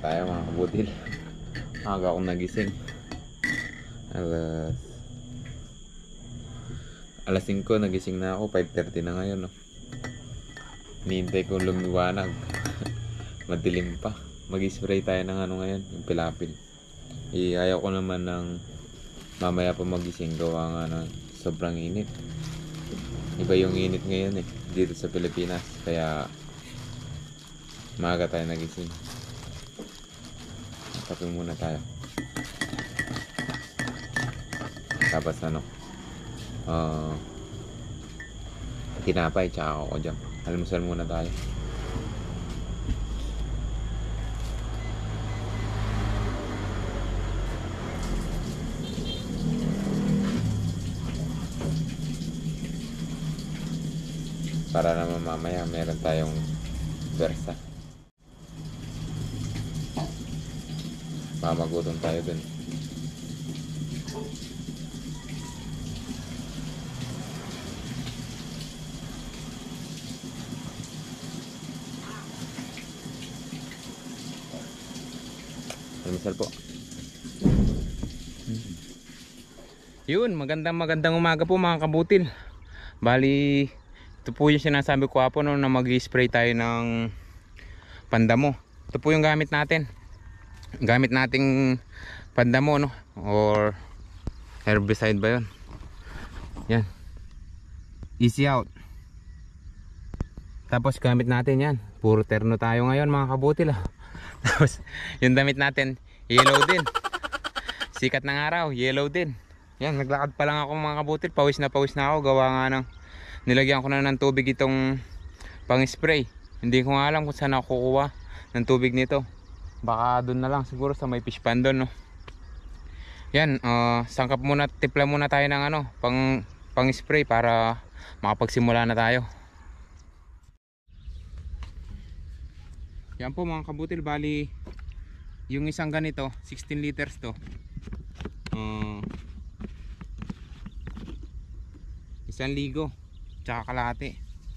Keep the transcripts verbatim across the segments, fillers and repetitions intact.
tayo mga kabutil. Aga akong nagising. Alas Alas singko nagising na ako. five thirty na ngayon, no. Hinihintay ko lumiwanag. Madilim pa. Mag-spray tayo ng ano ngayon, yung pilapil. Eh, ayaw ko naman ng mamaya pa magising gawa nga na sobrang init. Iba yung init ngayon eh, dito sa Pilipinas. Kaya maaga tayo nagising. Kape muna tayo. Tapos ano, uh, tinapay tsaka ako dyan. Almusal muna tayo. Para naman mamaya meron tayong versa. Mamagutom tayo dun. Almusal po. Yun, magandang magandang umaga po mga kabutil. Bali, ito po yung sinasabi ko po no, na mag-spray tayo ng pandamo. Ito po yung gamit natin. Gamit nating pandamo, no, or herbicide ba yun? Yan, easy out. Tapos gamit natin yan, puro terno tayo ngayon mga kabutil ah. Tapos yung damit natin yellow din. Sikat ng araw, yellow din. Yan, naglakad pa lang ako mga kabutil. Pawis na pawis na ako, gawa nga ng nilagyan ko na ng tubig itong pang spray. Hindi ko nga alam kung saan ako kukuha ng tubig nito. Baka doon na lang siguro sa may fish pond doon, no. Yan, uh, sangkap muna, tipla muna tayo ng ano, pang, pang spray para makapagsimula na tayo. Yan po mga kabutil, bali yung isang ganito sixteen liters to, uh, isang ligo tsaka kalahati.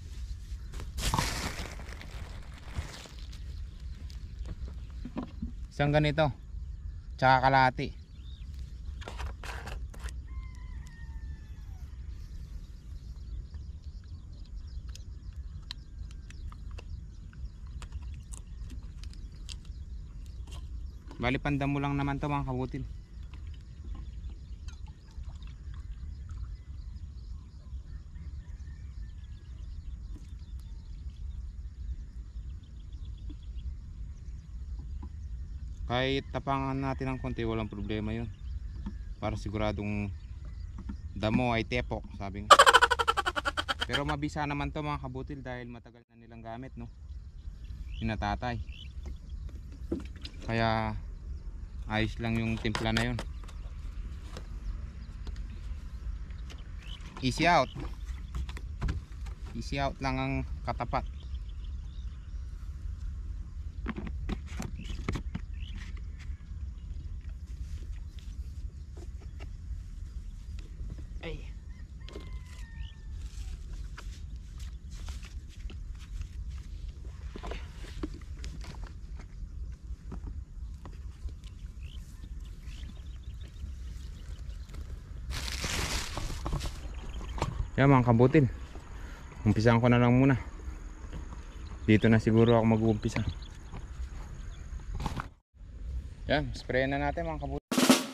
Isang ganito tsaka kalahati. Bali pandamo lang naman to mga kabutil. Kahit tapangan natin ng konti, walang problema yun. Para siguradong damo ay tepok, sabi nga. Pero mabisa naman to mga kabutil dahil matagal na nilang gamit, no, inatatay. Kaya ayos lang yung timpla na yun. Easy out. Easy out lang ang katapat. Ay. Yan mga kabutil, umpisahan ko na lang muna. Dito na siguro ako mag-uumpisa. Yan, spray na natin mga kabutil.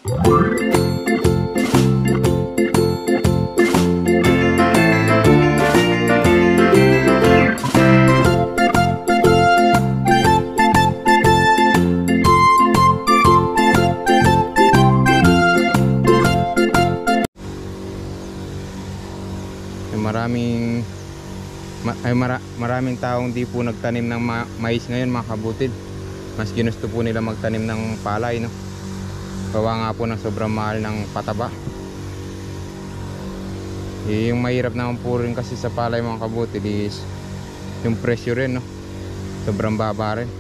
Maraming ma ay mara, maraming taong di po nagtanim ng ma mais ngayon mga kabutil. Mas ginusto po nila magtanim ng palay, no. Gawa nga po ng sobrang mahal ng pataba. E, yung mahirap naman po rin kasi sa palay mga kabutil is yung presyo rin, no. Sobrang baba rin.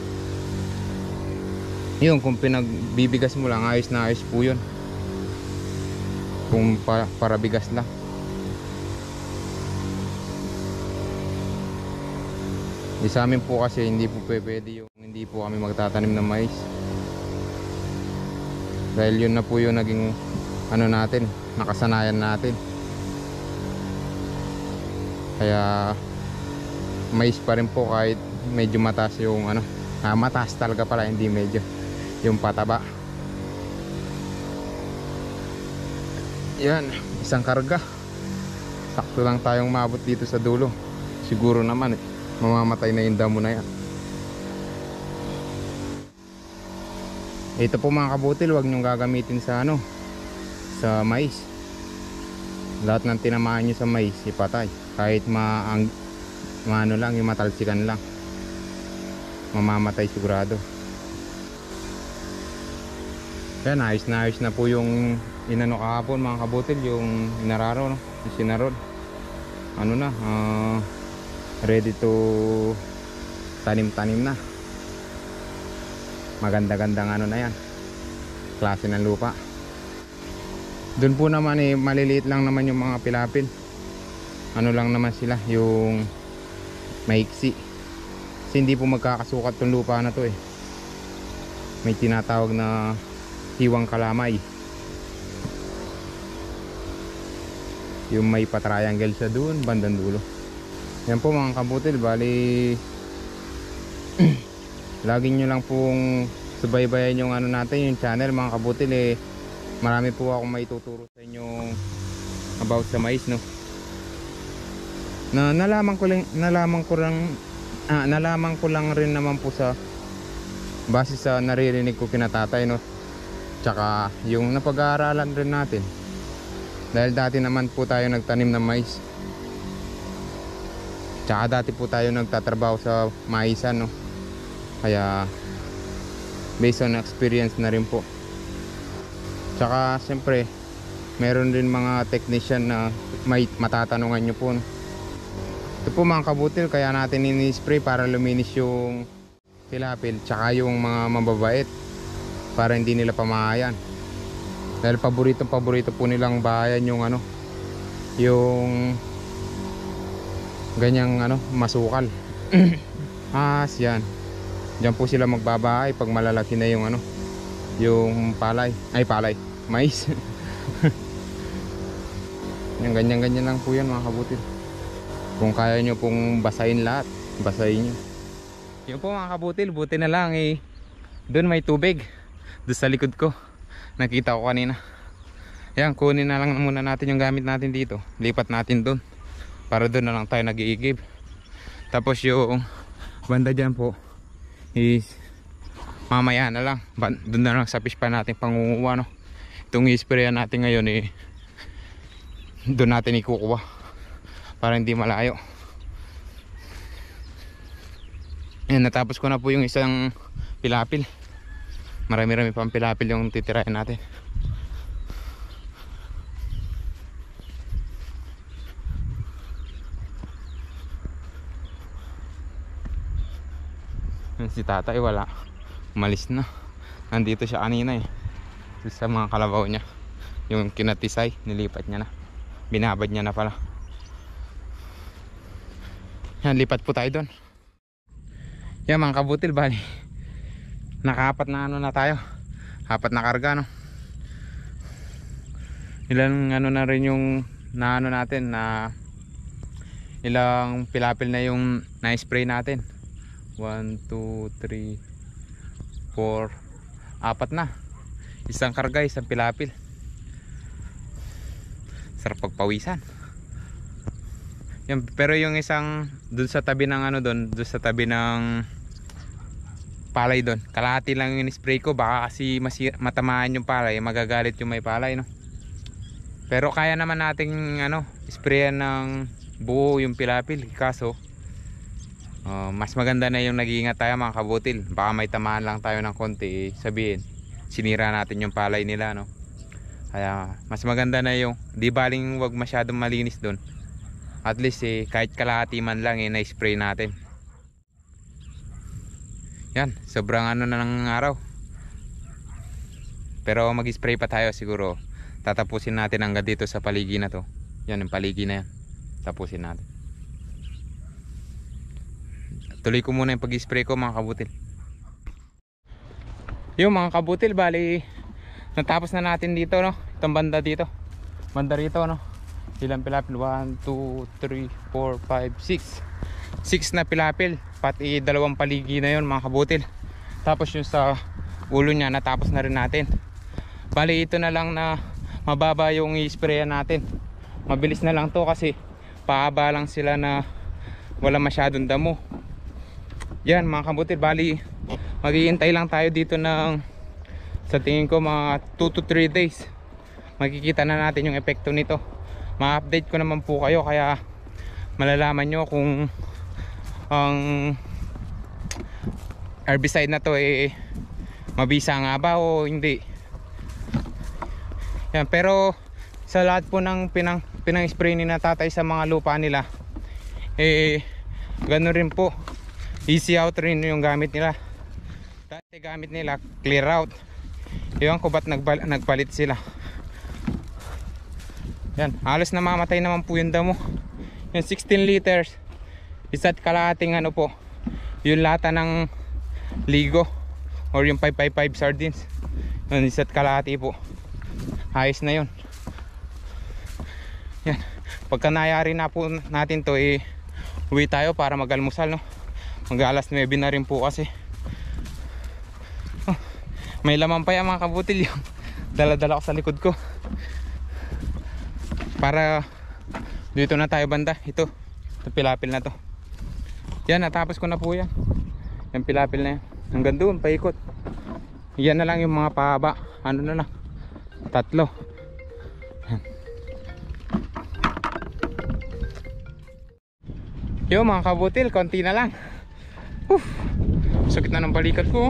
Yun, kung pinagbibigas mo lang, ayos na ayos po yun. Kung pa, para bigas lang. E, sa amin po kasi hindi po pwede yung hindi po kami magtatanim ng mais. Dahil yun na po yung naging ano natin, nakasanayan natin. Kaya mais pa rin po kahit medyo mataas yung ano, ah, mataas talaga pala, hindi medyo, yung pataba. Yan, isang karga. Sakto lang tayong maabot dito sa dulo. Siguro naman eh, mamamatay na yung damo na yan. Ito po mga kabutil, huwag nyong gagamitin sa ano, sa mais. Lahat ng tinamaan nyo sa mais ipatay. Kahit maang, maano lang, yung matalsikan lang, mamamatay sigurado. Yan, ayos na ayos na po yung inano kahapon mga kabutil, yung inararo, no? Yung sinarod. Ano na, uh, ready to tanim-tanim na. Maganda-gandang ano na yan, klase ng lupa. Doon po naman eh, maliliit lang naman yung mga pilapil. Ano lang naman sila, yung maiksi. Kasi hindi po magkakasukat tong lupa na to eh. May tinatawag na hiwang kalamay. Yung may patriangle sa doon, bandang dulo. Yan po mga kabutil, bali lagi nyo lang pong subaybayan yung ano natin, yung channel mga kabutil eh. Marami po akong maituturo sa inyo about sa mais, no. Na nalaman ko lang, nalaman ko lang ah, nalaman ko lang rin naman po sa base sa naririnig ko kina tatay, no. Tsaka yung napag-aaralan rin natin. Dahil dati naman po tayo nagtanim ng mais. Tsaka dati po tayo nagtatrabaho sa maisan, no. Kaya based on experience na rin po. Tsaka siyempre meron din mga technician na may matatanungan nyo po, no? Ito po mga kabutil, kaya natin ini-spray para luminis yung pilapil tsaka yung mga mababait, para hindi nila pamahayan. Dahil paborito paborito po nilang bahayan yung ano, yung ganyang ano, masukal. As yan, diyan po sila magbabahay pag malalaki na yung ano, yung palay, ay palay, mais. Yung ganyan-ganyan lang po yan mga kabutil. Kung kaya nyo pong basahin lahat, basahin nyo. Yun po mga kabutil, buti na lang eh, doon may tubig, doon sa likod ko, nakita ko kanina. Yan, kunin na lang muna natin yung gamit natin dito, lipat natin doon, para doon na lang tayo nag-iigib. Tapos yung banda dyan po is mamaya na lang, doon na lang sa fish pan natin pangunguha, no. Itong i-sprayan natin ngayon eh, doon natin ikukuha para hindi malayo. Ayan, natapos ko na po yung isang pilapil. Marami-rami pang pilapil yung titirahin natin. Si tatay wala, umalis na. Nandito siya kanina eh, sa mga kalabaw niya. Yung kinatisay, nilipat niya na, binabad niya na pala. Yan, lipat po tayo doon. Yan mga kabutil, bali nakaapat na ano na tayo, apat na karga, no. Ilang ano na rin yung na ano natin, na ilang pilapil na yung na-spray natin. one, two, three, four, apat na. Isang karga, isang pilapil. Sarap pagpawisan. Yan, pero yung isang dun sa tabi ng ano dun, dun sa tabi ng palay dun, kalahati lang yung spray ko. Baka kasi masira, matamaan yung palay, magagalit yung may palay, no. Pero kaya naman nating ano, sprayan ng buo yung pilapil. Kaso Uh, mas maganda na yung nag-iingat tayo mga kabutil. Baka may tamaan lang tayo ng konti, eh, sabihin sinira natin yung palay nila, no. Kaya mas maganda na yung di baling wag masyadong malinis doon. At least eh, kahit kalahati man lang eh, na-spray natin. Yan, sobrang ano na ng araw. Pero mag-spray pa tayo siguro. Tatapusin natin hanggang dito sa paligi na to. Yan yung paligi na yan, tapusin natin. tuloy ko muna yung pag-spray ko mga kabutil. Yung mga kabutil, bali natapos na natin dito, no? Itong banda dito, banda rito, no? Ilang pilapil? one, two, three, four, five, six six na pilapil, pati dalawang paligi na yun mga kabutil. Tapos yung sa ulo nya natapos na rin natin. Bali ito na lang na mababa yung i-sprayan natin. Mabilis na lang to kasi paaba lang sila na wala masyadong damo. Yan mga kabutil, bali maghihintay lang tayo dito ng, sa tingin ko, mga two to three days. Makikita na natin yung epekto nito. Ma-update ko naman po kayo, kaya malalaman nyo kung ang herbicide na to eh mabisa nga ba o hindi. Yan, pero sa lahat po ng pinang, pinang spray ni na tatay sa mga lupa nila, eh gano'n rin po, easy out rin yung gamit nila. Dati gamit nila clear out. Iwan ko ba't nagpalit sila. Yan, halos namamatay naman po yung damo. Yung sixteen liters, isa't kalahating ano po, yung lata ng ligo or yung five five five sardines. Yun, isa't kalahati po. Ayos na yun. Yan, pagka nayari na po natin to, eh uwi tayo para mag-almusal, no? Mag alas nuwebe na rin po kasi. Oh, may laman pa yan mga kabutil, yung dala-dala ko sa likod ko. Para dito na tayo banda. Ito, ito pilapil na to. Yan, natapos ko na po yan. Yung pilapil na yan, hanggang doon paikot. Yan na lang yung mga pahaba. Ano na lang, tatlo. Yan. Yo mga kabutil, konti na lang. Uf, sakit na ng balikat ko.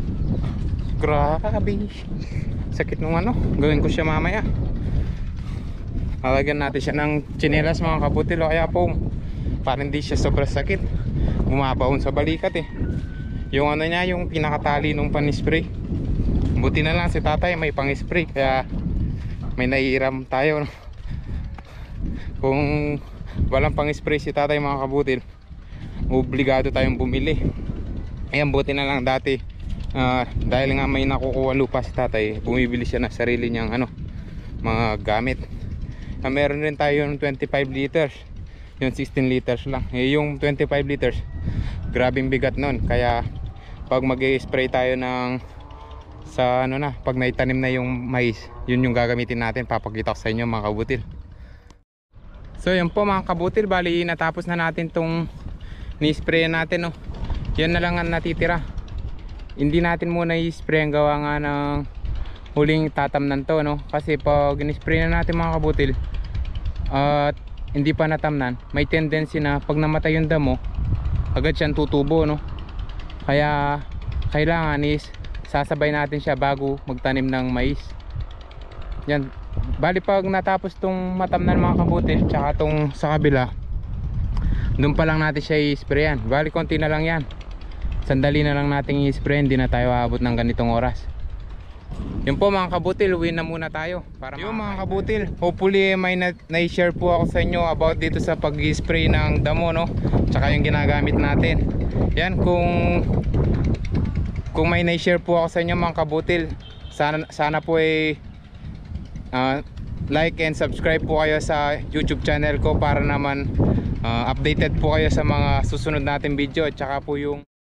Grabe, sakit nung ano. Gawin ko siya mamaya. Lalagyan natin siya ng tsinelas mga kabutil, o kaya po para hindi siya sobrang sakit. Bumabaon sa balikat eh. Yung ano niya, yung pinakatali nung pan-spray. Buti na lang si tatay may pang-spray, kaya may naiiram tayo, no? Kung walang pang-spray si tatay mga kabutil, obligado tayong bumili. Ayan, buti na lang dati, uh, dahil nga may nakukuha lupa si tatay, bumibili siya ng sarili niyang ano, mga gamit. Uh, meron rin tayo yung twenty-five liters, yung sixteen liters lang. Eh, yung twenty-five liters, grabing bigat nun. Kaya pag mag-spray tayo ng sa ano na, pag naitanim na yung mais, yun yung gagamitin natin. Papakita ko sa inyo mga kabutil. So yun po mga kabutil, bali natapos na natin tong ni-spray natin, no? Yan na lang ang natitira. Hindi natin muna i-spray ang gawa nga ng huling tatamnan to, no? Kasi pag in-spray na natin mga kabutil at uh, hindi pa natamnan, may tendency na pag namatay yung damo, agad siyang tutubo, no? Kaya kailangan is sasabay natin siya bago magtanim ng mais. Yan, bali pag natapos tong matamnan mga kabutil, tsaka tong sa kabila, doon pa lang natin siya i-sprayan. Bali konti na lang yan, sandali na lang natin i-spray, hindi na tayo aabot ng ganitong oras. Yun po mga kabutil, uwi na muna tayo para yung mga kabutil, hopefully may na-share po ako sa inyo about dito sa pag-spray ng damo, no? Tsaka yung ginagamit natin. Yan, kung kung may na-share po ako sa inyo mga kabutil, sana, sana po ay uh, like and subscribe po kayo sa YouTube channel ko para naman uh, updated po kayo sa mga susunod natin video. At saka po yung